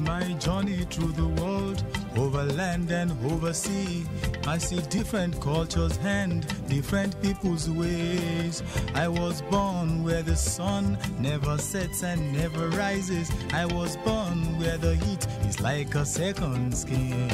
my journey through the world, over land and over sea, I see different cultures and different people's ways. I was born where the sun never sets and never rises. I was born where the heat is like a second skin.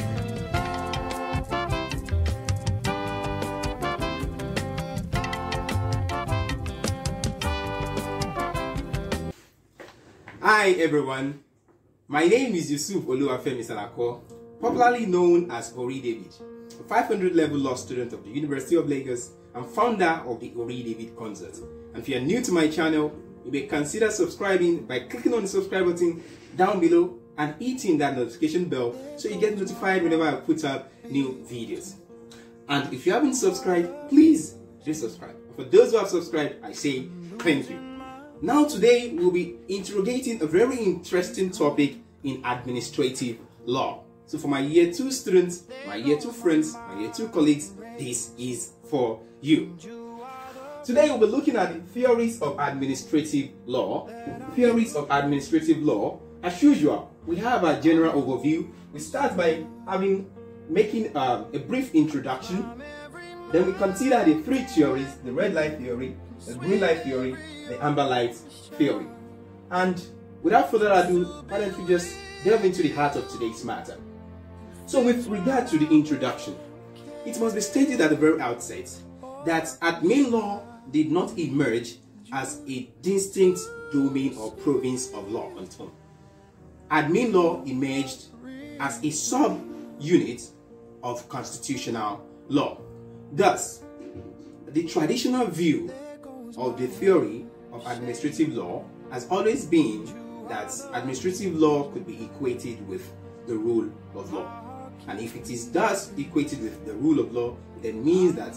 Hi everyone, my name is Yusuf Oluwafemi Salako, popularly known as Ori David, a 500 level law student of the University of Lagos and founder of the Ori David Concert. And if you are new to my channel, you may consider subscribing by clicking on the subscribe button down below and hitting that notification bell so you get notified whenever I put up new videos. And if you haven't subscribed, please do subscribe. For those who have subscribed, I say thank you. Now today we'll be interrogating a very interesting topic in administrative law. So for my year 2 students, my year 2 friends, my year 2 colleagues, this is for you. Today we'll be looking at the theories of administrative law. Theories of administrative law. As usual, we have a general overview. We start by making a brief introduction. Then we consider the 3 theories: the red light theory, the green light theory, the amber light theory. And without further ado, why don't we just delve into the heart of today's matter. So with regard to the introduction, it must be stated at the very outset that admin law did not emerge as a distinct domain or province of law on its own. Admin law emerged as a sub-unit of constitutional law. Thus, the traditional view of the theory of administrative law has always been that administrative law could be equated with the rule of law. And if it is thus equated with the rule of law, it means that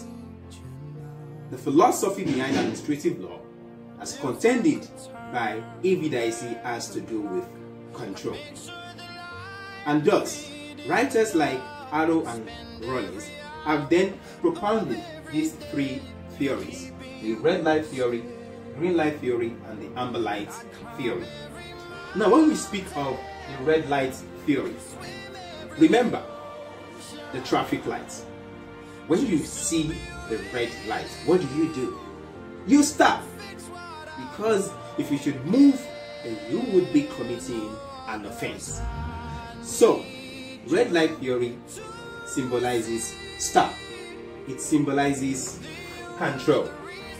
the philosophy behind administrative law, as contended by A.V. Dicey, has to do with control. And thus, writers like Arrow and Rollins have then propounded these 3 theories: the red light theory, green light theory, and the amber light theory. Now, when we speak of the red light theory, remember the traffic lights. When you see the red light, what do? You stop, because if you should move, then you would be committing an offense. So, red light theory symbolizes stop. It symbolizes control.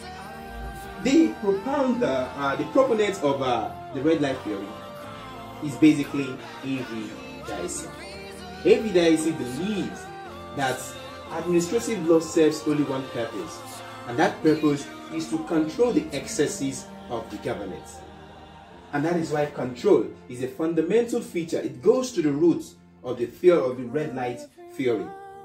The proponent of the red light theory is basically A.V. Dicey. A.V. Dicey believes that administrative law serves only one purpose, and that purpose is to control the excesses of the government. And that is why control is a fundamental feature. It goes to the roots of the theory of the red light theory.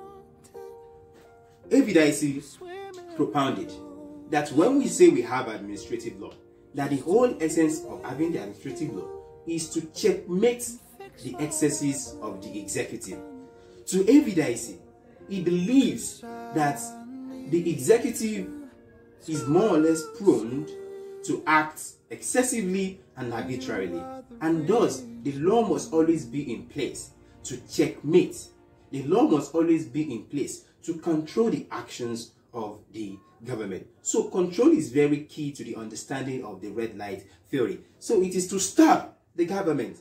A.V. Dicey propounded that when we say we have administrative law, that the whole essence of having the administrative law is to checkmate the excesses of the executive. To A.V. Dicey, he believes that the executive is more or less prone to act excessively and arbitrarily, and thus the law must always be in place to checkmate. The law must always be in place to control the actions of the government. So control is very key to the understanding of the red light theory. So it is to stop the government,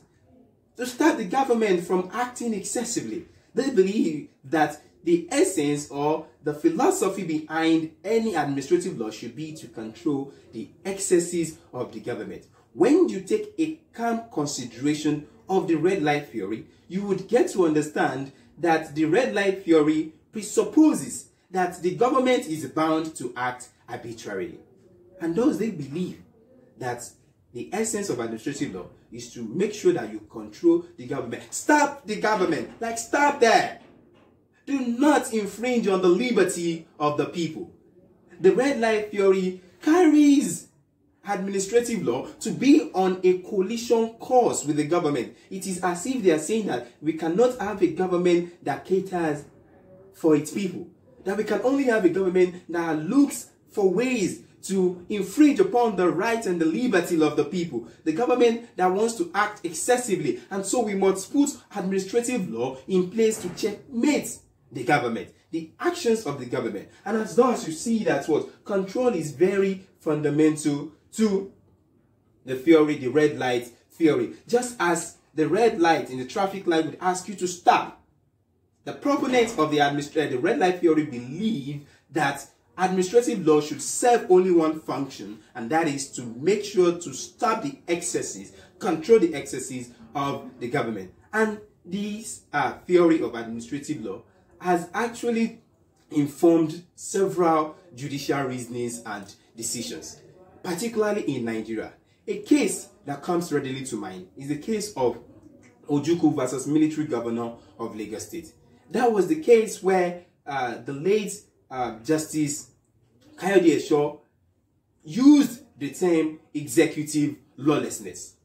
from acting excessively. They believe that the essence or the philosophy behind any administrative law should be to control the excesses of the government. When you take a calm consideration of the red light theory, you would get to understand that the red light theory presupposes that the government is bound to act arbitrarily. And those, they believe that the essence of administrative law is to make sure that you control the government. Stop the government. Like, stop there. Do not infringe on the liberty of the people. The red light theory carries administrative law to be on a coalition course with the government. It is as if they are saying that we cannot have a government that caters for its people. That we can only have a government that looks for ways to infringe upon the rights and the liberty of the people. The government that wants to act excessively. And so we must put administrative law in place to checkmate the government, the actions of the government. And as thus you see that what control is very fundamental to the theory, the red light theory. Just as the red light in the traffic light would ask you to stop, the proponents of the red light theory believe that administrative law should serve only one function, and that is to make sure to stop the excesses, control the excesses of the government. And this theory of administrative law has actually informed several judicial reasonings and decisions, particularly in Nigeria. A case that comes readily to mind is the case of Ojukwu versus military governor of Lagos State. That was the case where the late Justice Kayode Esho used the term executive lawlessness.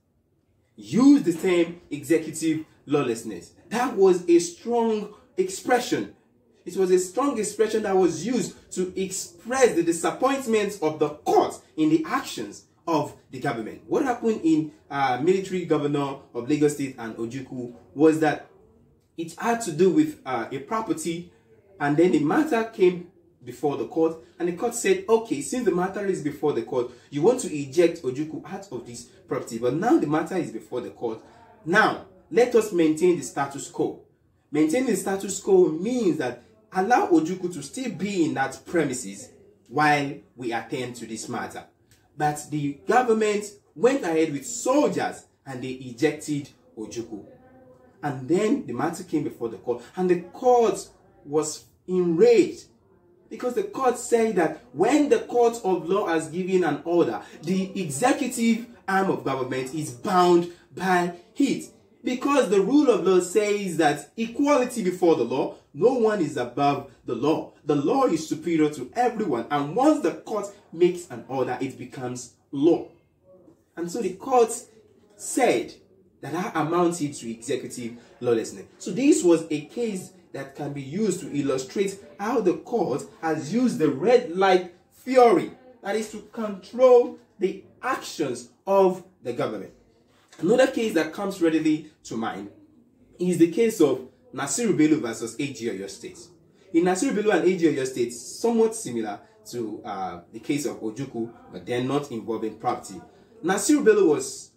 That was a strong expression. It was a strong expression that was used to express the disappointment of the court in the actions of the government. What happened in military governor of Lagos State and Ojukwu was that it had to do with a property, and then the matter came before the court, and the court said, okay, since the matter is before the court, you want to eject Ojukwu out of this property, but now the matter is before the court. Now, let us maintain the status quo. Maintaining the status quo means that allow Ojukwu to still be in that premises while we attend to this matter. But the government went ahead with soldiers and they ejected Ojukwu. And then the matter came before the court, and the court was enraged because the court said that when the court of law has given an order, the executive arm of government is bound by it. Because the rule of law says that equality before the law, no one is above the law. The law is superior to everyone. And once the court makes an order, it becomes law. And so the court said that amounted to executive lawlessness. So this was a case that can be used to illustrate how the court has used the red light theory, that is to control the actions of the government. Another case that comes readily to mind is the case of Nasiru Bello versus AG Oyo State. In Nasiru Bello and AG Oyo State, somewhat similar to the case of Ojukwu, but they're not involving property. Nasiru Bello was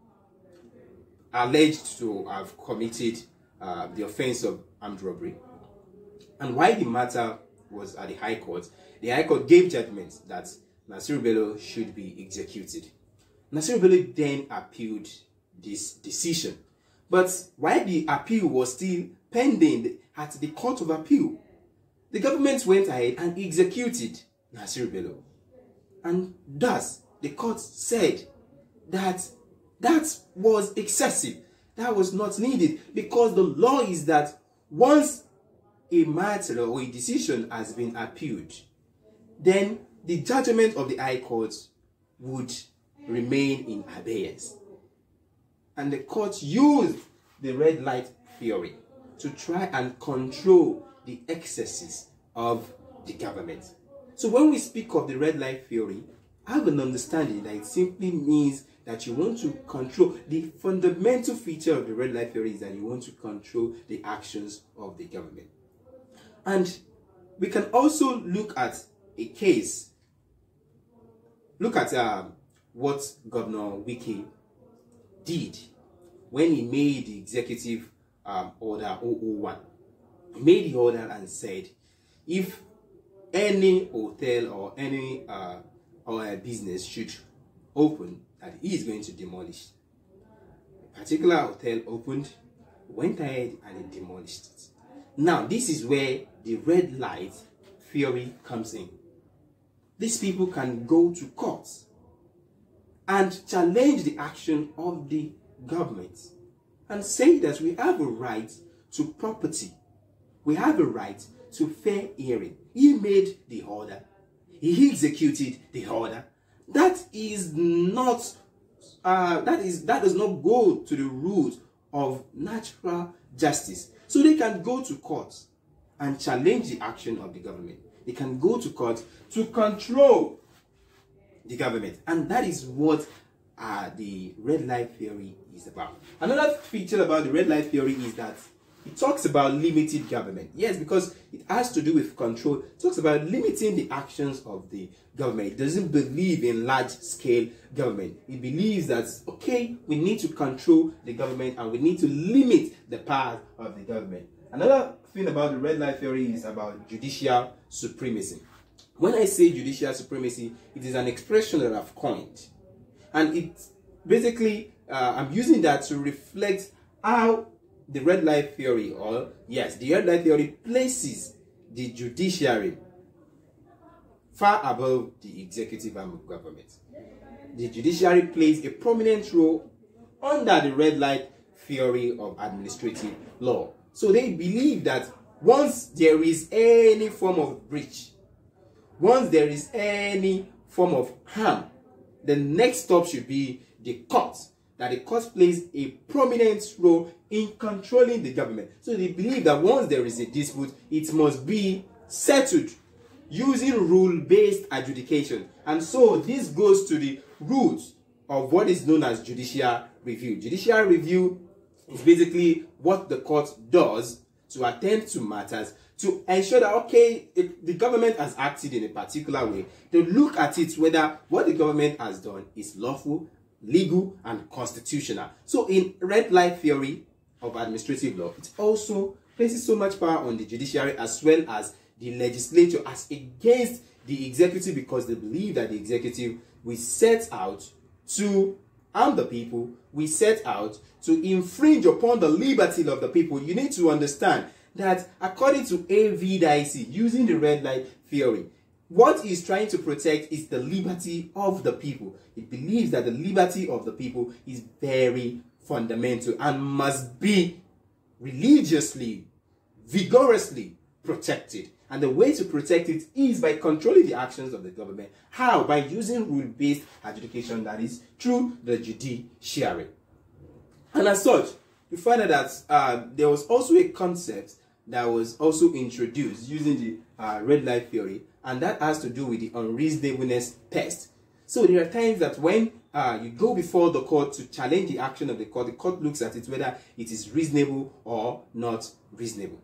alleged to have committed the offense of armed robbery. And while the matter was at the High Court gave judgment that Nasiru Bello should be executed. Nasiru Bello then appealed this decision. But while the appeal was still pending at the Court of Appeal, the government went ahead and executed Nasiru Bello. And thus, the court said that that was excessive. That was not needed, because the law is that once a matter or a decision has been appealed, then the judgment of the High Court would remain in abeyance. And the court used the red light theory to try and control the excesses of the government. So when we speak of the red light theory, have an understanding that it simply means that you want to control. The fundamental feature of the red light theory is that you want to control the actions of the government. And we can also look at a case. Look at what Governor Wike did when he made the executive order 001. He made the order and said, if any hotel or any business should open, that he is going to demolish. A particular hotel opened, went ahead and he demolished it. Now, this is where the red light theory comes in. These people can go to court and challenge the action of the government and say that we have a right to property. We have a right to fair hearing. He made the order. He executed the order. That is not that does not go to the root of natural justice. So they can go to court and challenge the action of the government. They can go to court to control the government. And that is what the red light theory is about. Another feature about the red light theory is that it talks about limited government. Yes, because it has to do with control. It talks about limiting the actions of the government. It doesn't believe in large-scale government. It believes that, okay, we need to control the government and we need to limit the power of the government. Another thing about the red light theory is about judicial supremacy. When I say judicial supremacy, it is an expression that I've coined. And it basically, I'm using that to reflect how the red light theory, the red light theory places the judiciary far above the executive arm of government. The judiciary plays a prominent role under the red light theory of administrative law. So they believe that once there is any form of breach, once there is any form of harm, the next stop should be the court. That the court plays a prominent role in controlling the government. So they believe that once there is a dispute, it must be settled using rule-based adjudication. And so this goes to the roots of what is known as judicial review. Judicial review is basically what the court does to attend to matters to ensure that, okay, if the government has acted in a particular way, to look at it whether what the government has done is lawful, legal, and constitutional. So in red light theory of administrative law, it also places so much power on the judiciary as well as the legislature as against the executive, because they believe that the executive will set out to harm the people, we set out to infringe upon the liberty of the people. You need to understand that according to A.V. Dicey, using the red light theory, what he's trying to protect is the liberty of the people. He believes that the liberty of the people is very fundamental and must be religiously, vigorously protected. And the way to protect it is by controlling the actions of the government. How? By using rule-based adjudication, that is, through the judiciary. And as such, you find out that there was also a concept that was also introduced using the red light theory, and that has to do with the unreasonableness test. So there are times that when you go before the court to challenge the action of the court looks at it whether it is reasonable or not reasonable.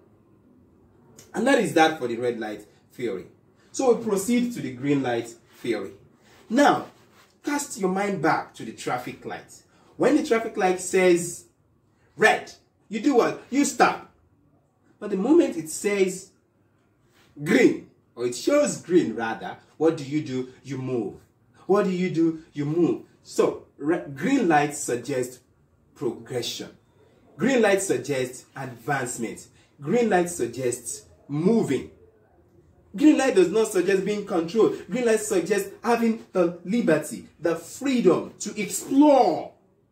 And that is that for the red light theory. So we proceed to the green light theory. Now, cast your mind back to the traffic light. When the traffic light says red, you do what? You stop. But the moment it says green, or it shows green rather, what do? You move. What do? You move. So, green light suggests progression. Green light suggests advancement. Green light suggests moving. Green light does not suggest being controlled. Green light suggests having the liberty, the freedom to explore,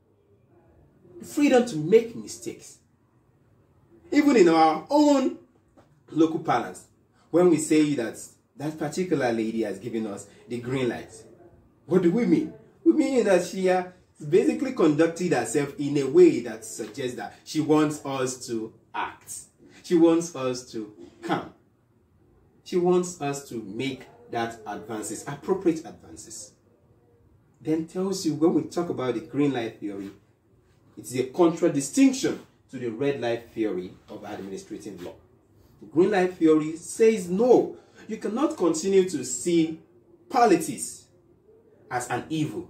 the freedom to make mistakes. Even in our own local parlance, when we say that that particular lady has given us the green light, what do we mean? We mean that she has basically conducted herself in a way that suggests that she wants us to act. She wants us to come. She wants us to make that advances, appropriate advances. Then tells you when we talk about the green light theory, it's a contradistinction to the red light theory of administrative law. The green light theory says no, you cannot continue to see politics as an evil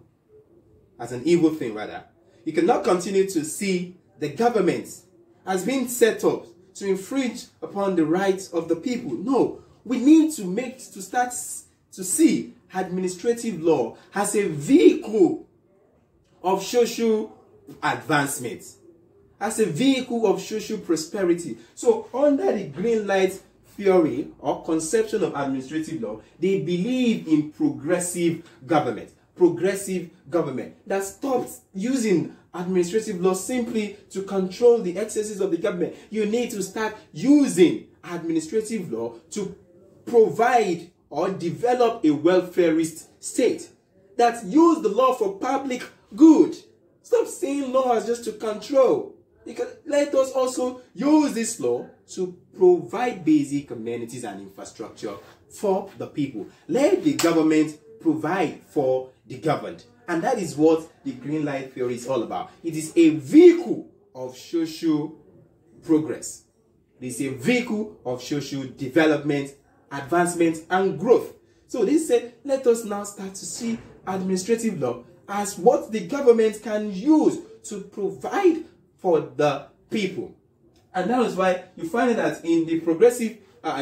thing rather. You cannot continue to see the government as being set up to infringe upon the rights of the people. No, we need to start to see administrative law as a vehicle of social advancement, as a vehicle of social prosperity. So under the green light theory or conception of administrative law, they believe in progressive government. Progressive government that stops using administrative law simply to control the excesses of the government. You need to start using administrative law to provide or develop a welfarist state that use the law for public good. Stop seeing law as just to control. Let us also use this law to provide basic amenities and infrastructure for the people. Let the government provide for the governed. And that is what the green light theory is all about. It is a vehicle of social progress. It is a vehicle of social development, advancement, and growth. So they said, let us now start to see administrative law as what the government can use to provide for the people. And that is why you find that in the progressive,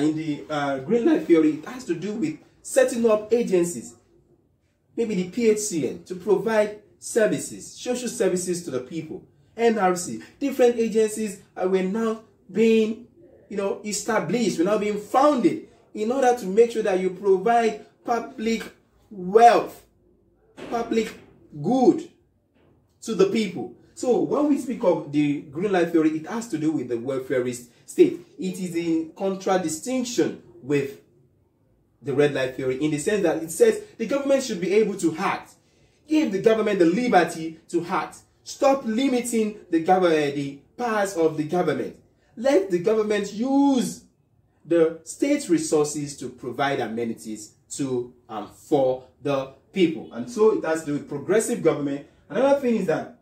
green light theory, it has to do with setting up agencies, maybe the PHCN, to provide services, social services to the people. NRC, different agencies were now being, established, were now being founded in order to make sure that you provide public wealth, public good to the people. So when we speak of the green light theory, it has to do with the welfarist state. It is in contradistinction with the red light theory in the sense that it says the government should be able to act. Give the government the liberty to act. Stop limiting the powers of the government. Let the government use the state resources to provide amenities to and for the people. And so it has to do with progressive government. Another thing is that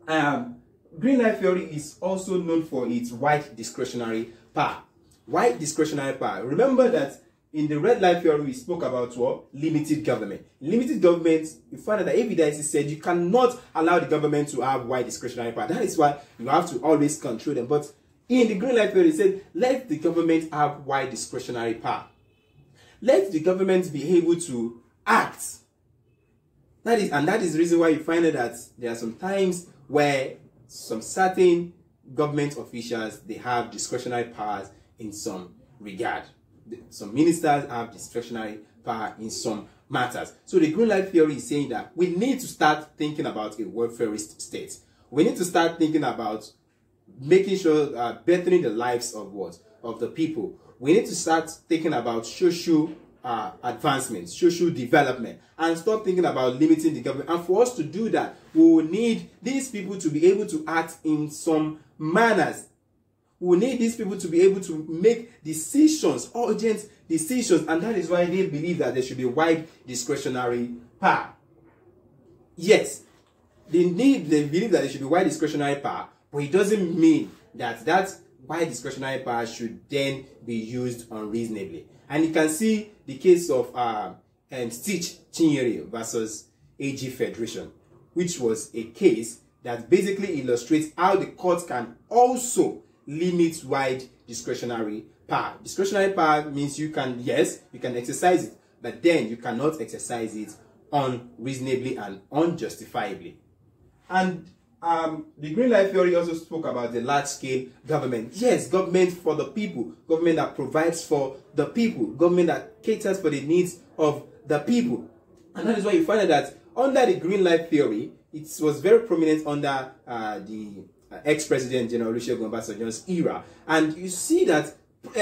green light theory is also known for its wide discretionary power. Wide discretionary power. Remember that in the red light theory, we spoke about what? Limited government. Limited government, you find that evidence said you cannot allow the government to have wide discretionary power. That is why you have to always control them. But in the green light theory, it said, let the government have wide discretionary power. Let the government be able to act. That is the reason why you find that there are some times where some certain government officials, they have discretionary powers in some regard. Some ministers have discretionary power in some matters. So the green light theory is saying that we need to start thinking about a welfarist state. We need to start thinking about making sure bettering the lives of the people. We need to start thinking about social advancement, social development, and stop thinking about limiting the government. And for us to do that, we will need these people to be able to act in some manners. We need these people to be able to make decisions, urgent decisions, and that is why they believe that there should be wide discretionary power. Yes, they believe that there should be wide discretionary power, but it doesn't mean that that wide discretionary power should then be used unreasonably. And you can see the case of Stitch Chinyere versus AG Federation, which was a case that basically illustrates how the court can also limit wide discretionary power. Discretionary power means you can exercise it, but then you cannot exercise it unreasonably and unjustifiably. And the green light theory also spoke about the large-scale government. Yes, government for the people, government that provides for the people, government that caters for the needs of the people. And that is why you find that under the green light theory, it was very prominent under the ex-president General Olusegun Obasanjo's era, and you see that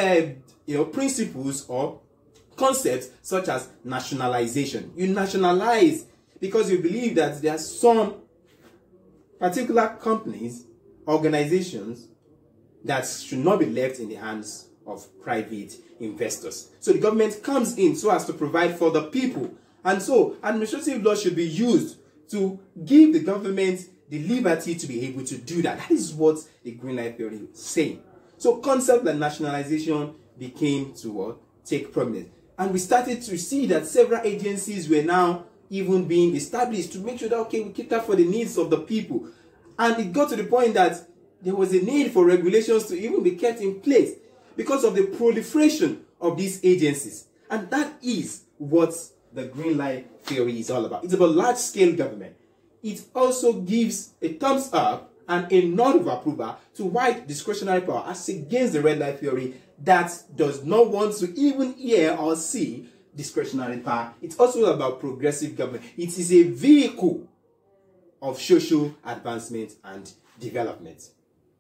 principles or concepts such as nationalization. You nationalize because you believe that there are some particular companies, organizations that should not be left in the hands of private investors. So the government comes in so as to provide for the people, and so administrative law should be used to give the government the liberty to be able to do that. That is what the green light theory is saying. So concept like nationalization became to take prominence. And we started to see that several agencies were now even being established to make sure that, okay, we cater for the needs of the people. And it got to the point that there was a need for regulations to even be kept in place because of the proliferation of these agencies. And that is what the green light theory is all about. It's about large-scale government. It also gives a thumbs up and a nod of approval to wide discretionary power as against the red light theory that does not want to even hear or see discretionary power. It's also about progressive government. It is a vehicle of social advancement and development.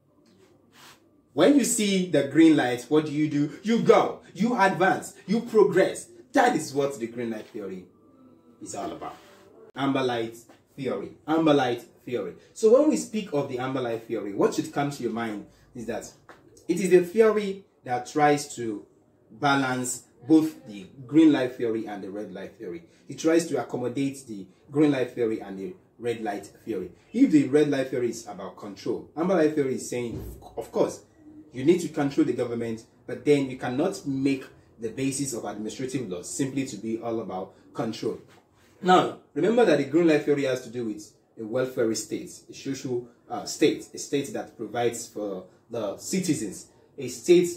When you see the green light, what do? You go, you advance, you progress. That is what the green light theory is all about. Amber light theory. Amber light theory. So when we speak of the amber light theory, what should come to your mind is that it is a theory that tries to balance both the green light theory and the red light theory. It tries to accommodate the green light theory and the red light theory. If the red light theory is about control, amber light theory is saying, of course, you need to control the government, but then you cannot make the basis of administrative laws simply to be all about control. Now, remember that the green light theory has to do with a welfare state, a social state, a state that provides for the citizens, a state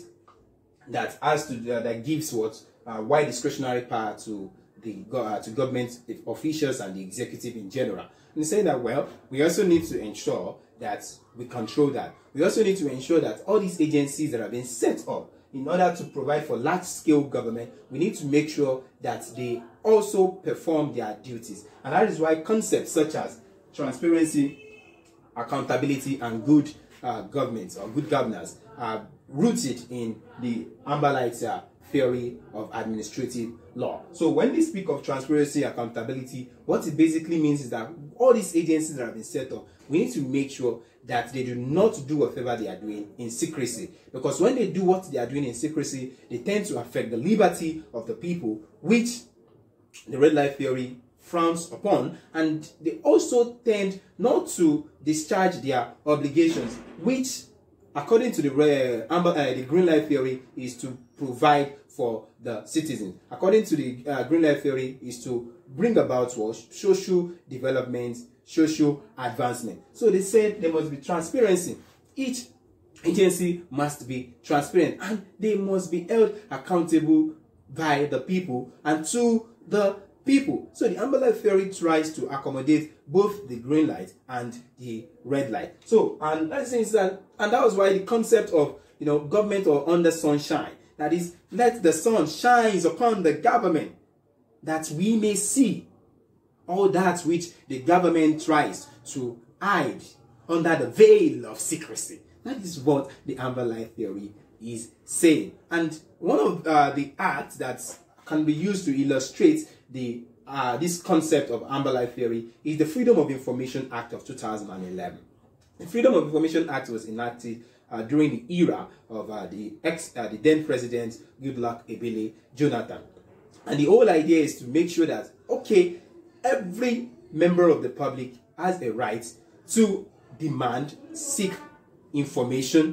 that has to that gives what wide discretionary power to the to government officials and the executive in general. And saying that, well, we also need to ensure that we control that. We also need to ensure that all these agencies that have been set up in order to provide for large-scale government, we need to make sure that they also perform their duties. And that is why concepts such as transparency, accountability, and good government or good governance are rooted in the amber light theory of administrative law. So when they speak of transparency, accountability, what it basically means is that all these agencies that have been set up, we need to make sure that they do not do whatever they are doing in secrecy. Because when they do what they are doing in secrecy, they tend to affect the liberty of the people, which the red light theory frowns upon, and they also tend not to discharge their obligations, which, according to the green light theory, is to provide for the citizen. According to the green light theory, is to bring about what social development, social advancement. So they said there must be transparency. Each agency must be transparent, and they must be held accountable by the people and to the people. So the amber light theory tries to accommodate both the green light and the red light. So, and that was why the concept of government or under sunshine, that is, let the sun shines upon the government, that we may see all that which the government tries to hide under the veil of secrecy. That is what the amber light theory is saying. And one of the acts that can be used to illustrate the this concept of amber light theory is the Freedom of Information Act of 2011. The Freedom of Information Act was enacted during the era of the then president Goodluck Ebele Jonathan. And the whole idea is to make sure that, okay, every member of the public has a right to demand, seek information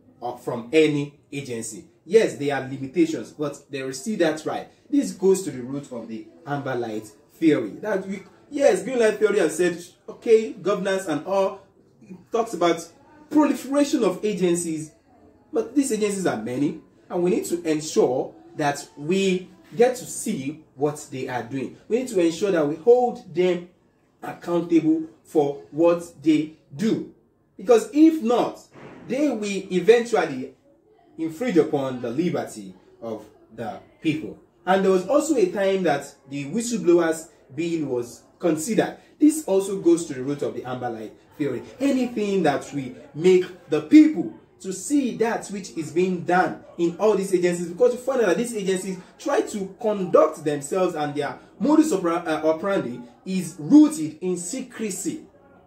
from any agency. Yes, there are limitations, but there is still that right. This goes to the root of the amber light theory. Yes, green light theory has said, okay, governance and all, it talks about proliferation of agencies, but these agencies are many, and we need to ensure that we get to see what they are doing. We need to ensure that we hold them accountable for what they do. Because if not, they will eventually infringe upon the liberty of the people. And there was also a time that the whistleblowers bill was considered. This also goes to the root of the amber light theory. Anything that we make the people to see that which is being done in all these agencies, because you find out that these agencies try to conduct themselves and their modus operandi is rooted in secrecy.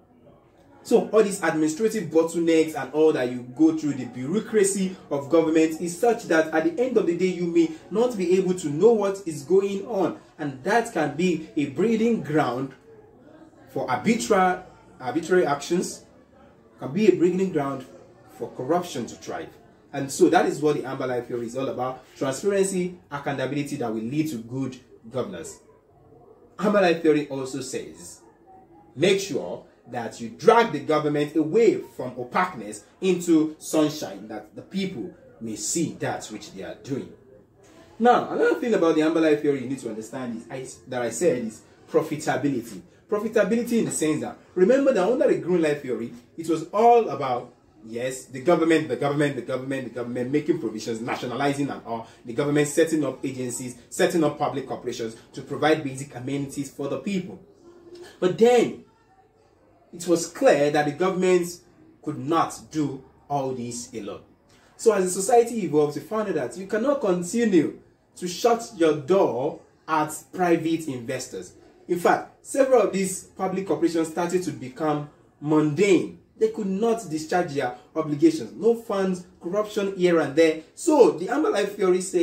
So all these administrative bottlenecks and all that you go through, the bureaucracy of government is such that at the end of the day you may not be able to know what is going on, and that can be a breeding ground for arbitrary actions, can be a breeding ground for corruption to thrive. And so that is what the amber light theory is all about: transparency, accountability that will lead to good governance. Amber light theory also says, make sure that you drag the government away from opaqueness into sunshine, that the people may see that which they are doing. Now, another thing about the amber light theory you need to understand is profitability. Profitability in the sense that, remember that under the green light theory, it was all about, yes, the government making provisions, nationalizing and all, the government setting up agencies, setting up public corporations to provide basic amenities for the people. But then, it was clear that the government could not do all this alone. So as the society evolves, you found out that you cannot continue to shut your door at private investors. In fact, several of these public corporations started to become mundane. They could not discharge their obligations. No funds, corruption here and there. So the amber light theory says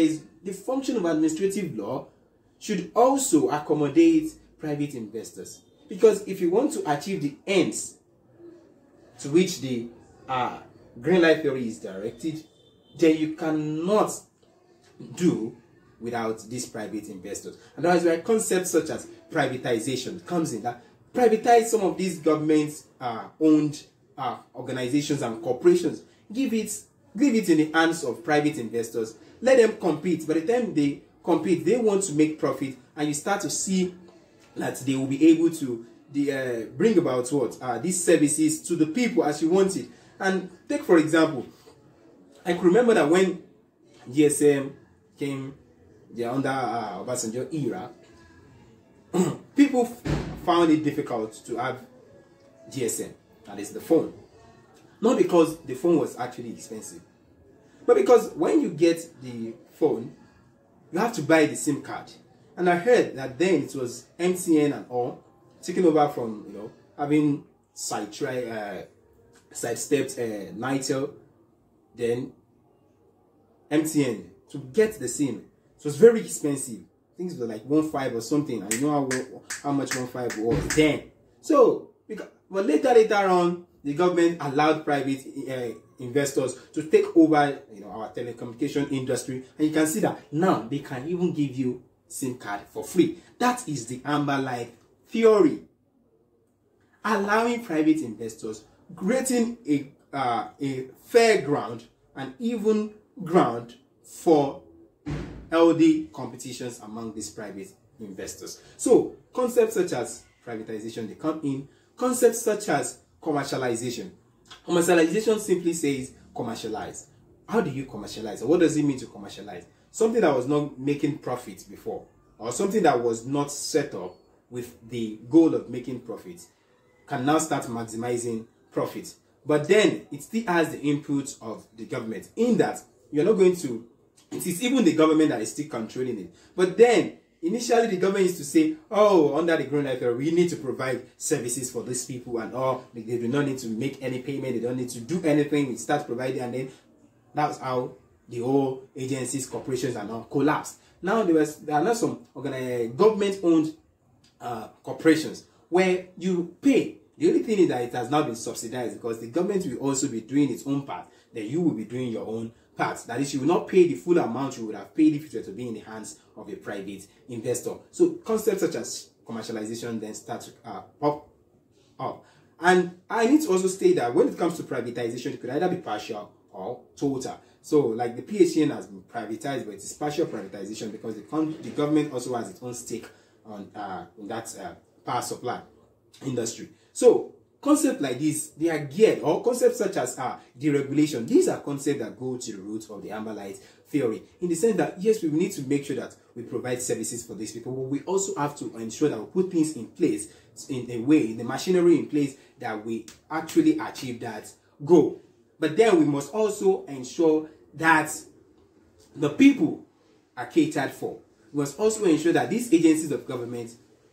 the function of administrative law should also accommodate private investors. Because if you want to achieve the ends to which the green light theory is directed, then you cannot do without these private investors. And that is why concepts such as privatization comes in. That privatize some of these government owned organizations and corporations. Give it in the hands of private investors. Let them compete. By the time they compete, they want to make profit, and you start to see that they will be able to bring about what these services to the people as you want it. And take for example, I can remember that when GSM came, under Obasanjo era, people found it difficult to have GSM, that is the phone. Not because the phone was actually expensive, but because when you get the phone, you have to buy the SIM card. And I heard that then it was MTN and all taking over from, having sidestepped Nitel, then MTN to get the SIM. It was very expensive. I think it was like 1.5 or something. And you know how much 1.5 was then. So, but later on, the government allowed private investors to take over, our telecommunication industry, and you can see that now they can even give you SIM card for free. That is the Amber Light theory, allowing private investors, creating a fair ground, an even ground for healthy competitions among these private investors. So concepts such as privatization, they come in. Concepts such as commercialization. Commercialization simply says commercialize. How do you commercialize? Or what does it mean to commercialize? Something that was not making profit before, or something that was not set up with the goal of making profit, can now start maximizing profit. But then it still has the input of the government, in that you're not going to, it is even the government that is still controlling it. But then initially the government used to say, oh, under the green light theory, we need to provide services for these people, and all, they do not need to make any payment, they don't need to do anything, we start providing, and then that's how the whole agencies, corporations, and all collapsed. Now there are now some government-owned corporations where you pay. The only thing is that it has now been subsidized, because the government will also be doing its own part, then you will be doing your own part. That is, you will not pay the full amount you would have paid if it were to be in the hands of a private investor. So concepts such as commercialization then start to pop up. And I need to also state that when it comes to privatization, it could either be partial or total. So like the PHN has been privatized, but it is partial privatization because the government also has its own stake on in that power supply industry. So concepts like this, they are geared, or concepts such as deregulation, these are concepts that go to the root of the Amber Light theory, in the sense that yes, we need to make sure that we provide services for these people, but we also have to ensure that we put things in place, in a way, the machinery in place, that we actually achieve that goal. But then we must also ensure that the people are catered for. We must also ensure that these agencies of government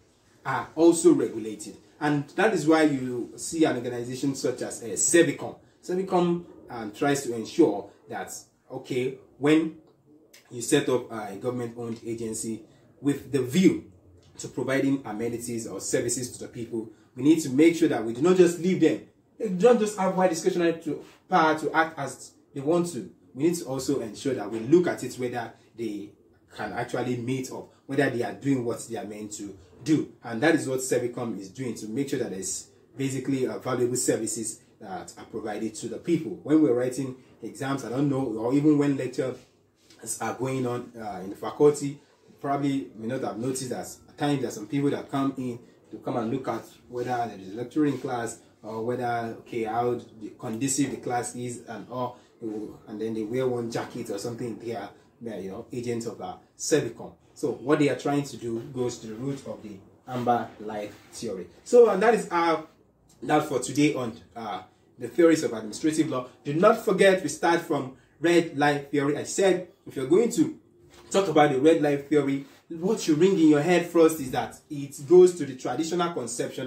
are also regulated. And that is why you see an organization such as Servicom. Servicom tries to ensure that, okay, when you set up a government-owned agency with the view to providing amenities or services to the people, we need to make sure that we do not just leave them. They don't just have wide discretionary power to act as they want to. We need to also ensure that we look at it whether they can actually meet up, whether they are doing what they are meant to do. And that is what Servicom is doing, to make sure that there's basically valuable services that are provided to the people. When we're writing exams, I don't know, or even when lectures are going on in the faculty, you probably may not have noticed that at times there are some people that come in to come and look at whether there is lecturing class, or whether, okay, how conducive the class is, and all, and then they wear one jacket or something. They are, agents of Servicom. So what they are trying to do goes to the root of the Amber Light theory. So and that is that for today on the theories of administrative law. Do not forget, we start from red light theory. I said if you're going to talk about the red light theory, what you ring in your head first is that it goes to the traditional conception of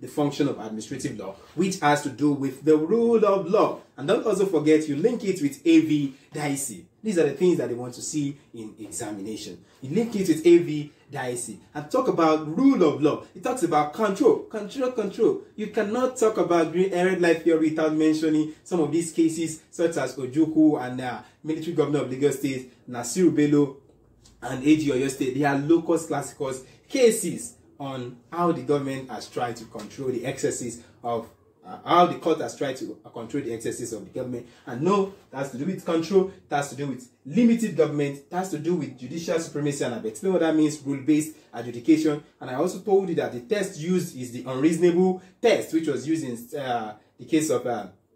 the function of administrative law, which has to do with the rule of law. And don't also forget, you link it with AV Dicey. These are the things that they want to see in examination. You link it with AV Dicey and talk about rule of law. It talks about control. You cannot talk about red light theory without mentioning some of these cases, such as Ojukwu and military governor of Lagos State, Nasiru Bello, and AG Oyo State. They are locus classicus cases on how the government has tried to control the excesses of how the court has tried to control the excesses of the government. And no, that has to do with control, that has to do with limited government, that has to do with judicial supremacy, and I've explained what that means, rule-based adjudication. And I also told you that the test used is the unreasonable test, which was used in the case of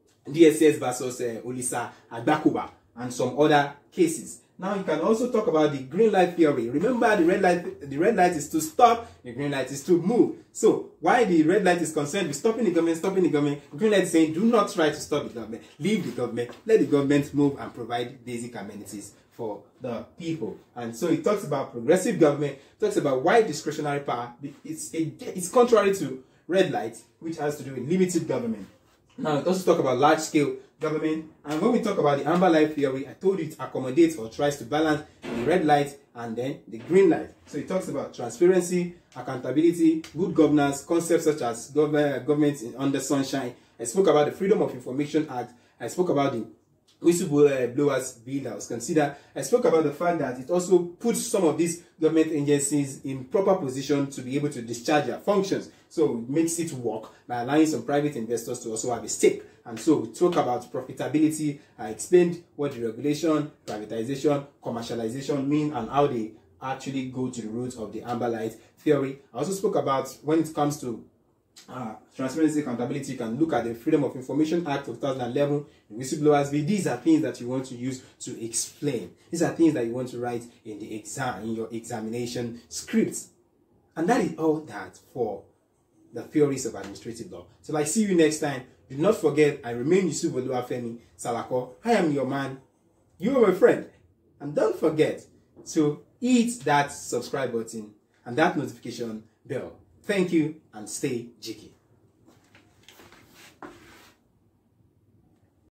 DSS versus Olisa Agbakuba and some other cases. Now you can also talk about the green light theory. Remember, the red light is to stop, the green light is to move. So why the red light is concerned with stopping the government, the green light is saying do not try to stop the government, leave the government, let the government move and provide basic amenities for the people. And so it talks about progressive government, talks about wide discretionary power. It's contrary to red light, which has to do with limited government. Now it also talks about large scale government. And when we talk about the amber light theory, I told you it accommodates or tries to balance the red light and then the green light. So it talks about transparency, accountability, good governance, concepts such as government under sunshine. I spoke about the Freedom of Information Act. I spoke about the whistleblowers bill that was considered. I spoke about the fact that it also puts some of these government agencies in proper position to be able to discharge their functions. So it makes it work by allowing some private investors to also have a stake. And so we talk about profitability. I explained what deregulation, privatization, commercialization mean and how they actually go to the roots of the amber light theory. I also spoke about when it comes to transparency, accountability. You can look at the Freedom of Information Act of 2011, the whistleblowers bill. These are things that you want to use to explain. These are things that you want to write in the exam, in your examination scripts. And that is all that for the theories of administrative law. So I see you next time. Do not forget, I remain Yusuf Oluwafemi Salako. I am your man. You are my friend. And don't forget to hit that subscribe button and that notification bell. Thank you and stay jiggy.